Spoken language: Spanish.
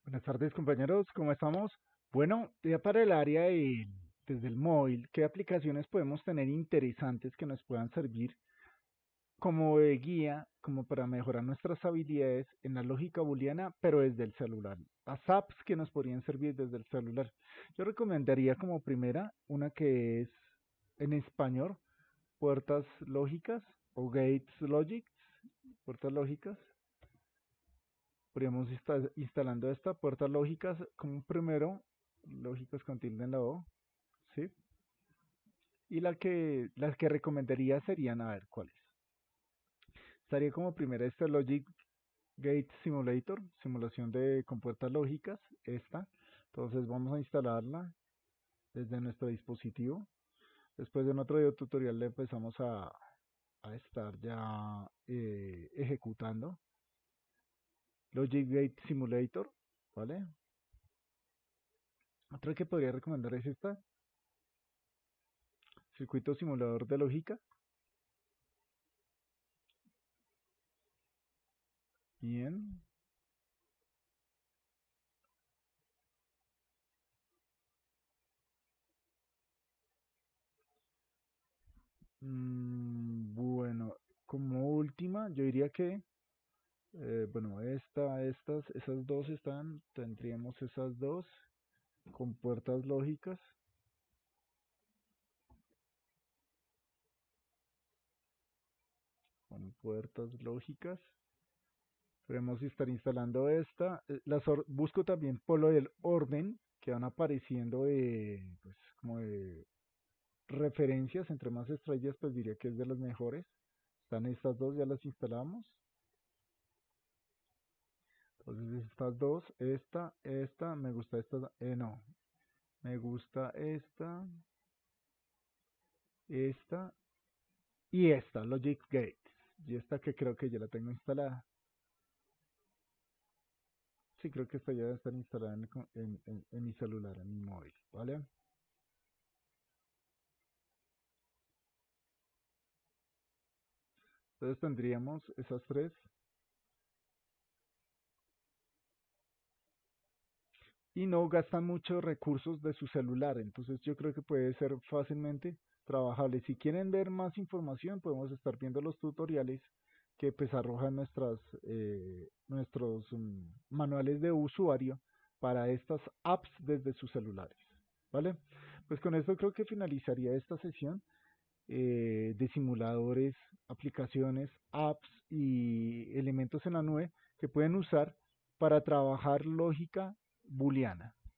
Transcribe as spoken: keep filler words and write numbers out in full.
Buenas tardes, compañeros, ¿cómo estamos? Bueno, ya para el área de, desde el móvil, ¿qué aplicaciones podemos tener interesantes que nos puedan servir como de guía, como para mejorar nuestras habilidades en la lógica booleana, pero desde el celular? Las apps que nos podrían servir desde el celular. Yo recomendaría como primera una que es en español, puertas lógicas o gates logic, puertas lógicas. Podríamos estar instalando esta puertas lógicas como primero, lógicas con tilde en la O, ¿sí? Y la que, las que recomendaría serían, a ver, ¿cuáles? Estaría como primera esta Logic Gate Simulator, simulación de con puertas lógicas, esta. Entonces vamos a instalarla desde nuestro dispositivo. Después en otro video tutorial le empezamos a, a estar ya eh, ejecutando. Logic Gate Simulator, ¿vale? Otra que podría recomendar es esta, circuito simulador de lógica. Bien. Mm, bueno, como última, yo diría que, eh, bueno, esta, estas, esas dos están, tendríamos esas dos con puertas lógicas. Con puertas lógicas. Podemos estar instalando esta. eh, Las or- busco también por lo del orden que van apareciendo de, pues, como de referencias. Entre más estrellas, pues diría que es de las mejores. Están estas dos, ya las instalamos. Entonces estas dos, esta, esta, me gusta esta, eh, no, me gusta esta, esta y esta, Logic Gates. Y esta que creo que ya la tengo instalada. Sí, creo que esta ya debe estar instalada en, en, en, en mi celular, en mi móvil, ¿vale? Entonces tendríamos esas tres y no gastan muchos recursos de su celular. Entonces yo creo que puede ser fácilmente trabajable. Si quieren ver más información, podemos estar viendo los tutoriales que pues arrojan nuestras, eh, nuestros um, manuales de usuario para estas apps desde sus celulares. ¿Vale? Pues con esto creo que finalizaría esta sesión eh, de simuladores, aplicaciones, apps y elementos en la nube que pueden usar para trabajar lógica booleana.